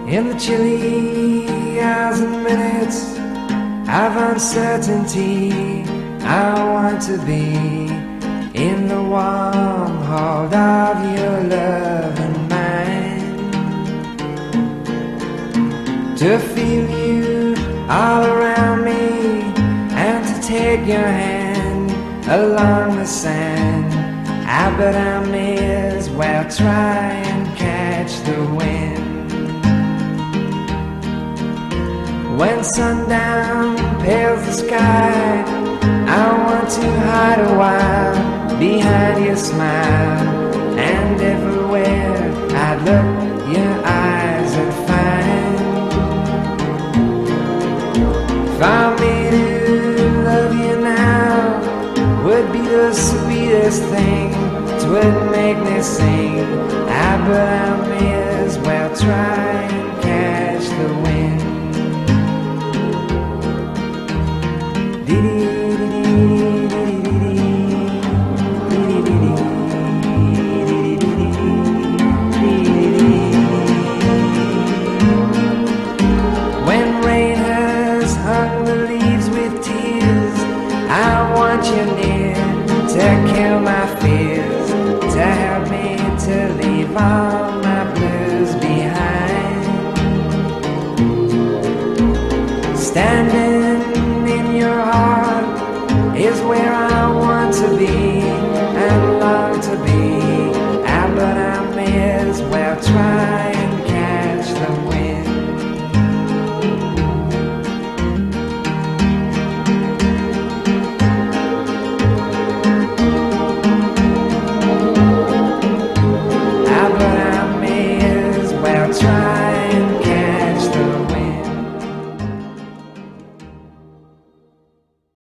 In the chilly hours and minutes of uncertainty, I want to be in the warm hold of your love and mine, to feel you all around me and to take your hand along the sand. I bet I may as well try and catch the wind. When sundown pales the sky, I want to hide a while behind your smile, and everywhere I'd look, your eyes I'd find. For me to love you now would be the sweetest thing, 'twould make me sing. But I may as well try and catch the wind. When rain has hung the leaves with tears, I want you near to kill my fears, to help me to leave all my blues behind. Standing in your heart is where I want to be.